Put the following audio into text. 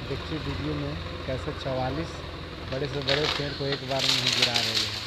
देखिए वीडियो में कैसे 44 बड़े से बड़े पेड़ को एक बार में ही गिरा रही है।